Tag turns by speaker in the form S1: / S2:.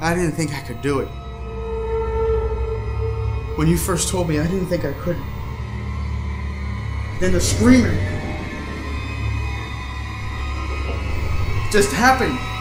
S1: I didn't think I could do it. When you first told me, I didn't think I could. Then the screaming just happened.